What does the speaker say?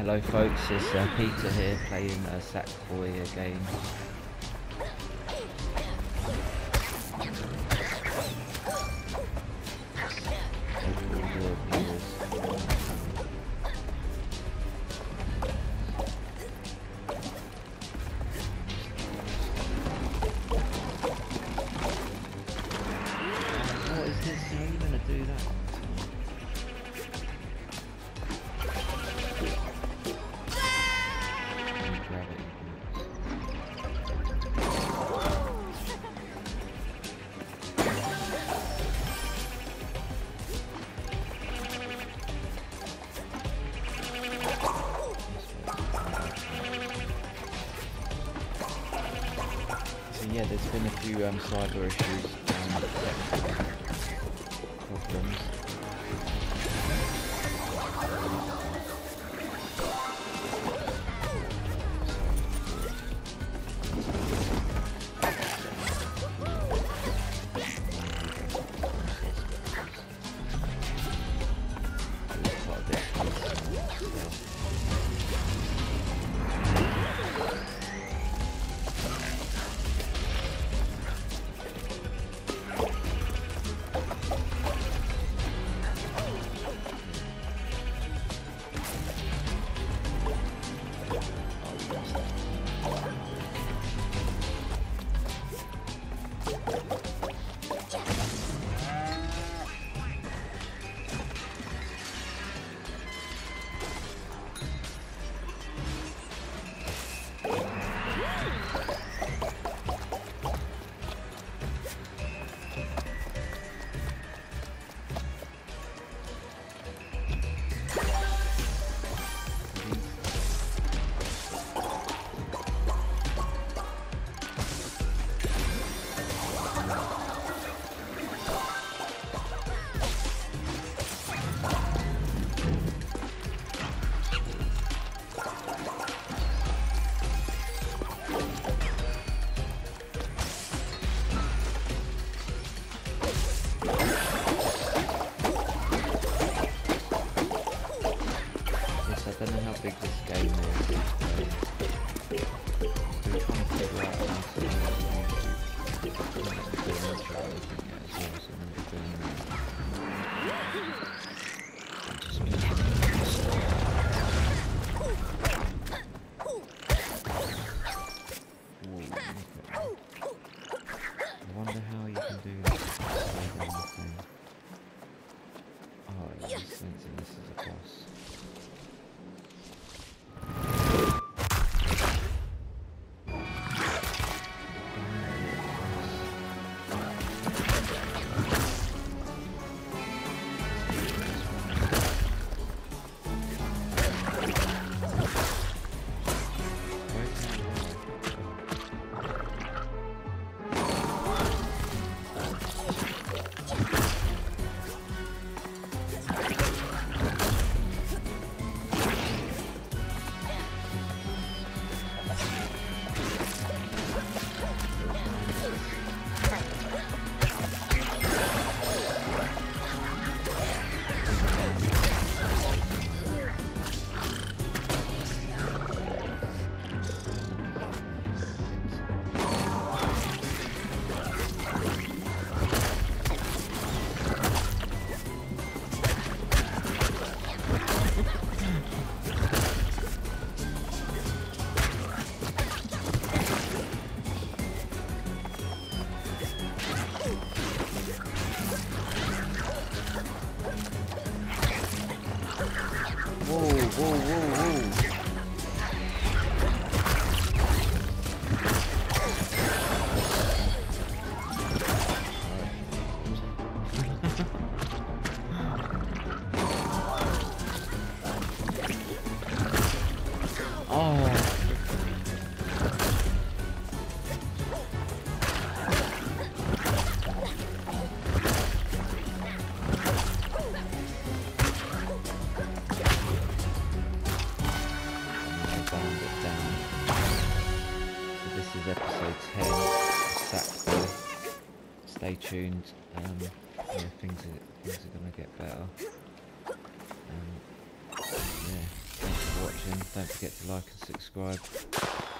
Hello folks, it's Peter here playing Sackboy again. What is this? How are you gonna do that? Yeah, there's been a few cyber issues and technical problems. I don't know how big this game is. Still trying to figure out how to do an intro or anything yet as well, so I'm going to be doing that. I wonder how you can do that. Oh, it was sensing this is a boss. Whoa. This is episode 10 of Sackboy. Stay tuned. Yeah, things are gonna get better. Yeah, thanks for watching. watching. Don't forget to like and subscribe.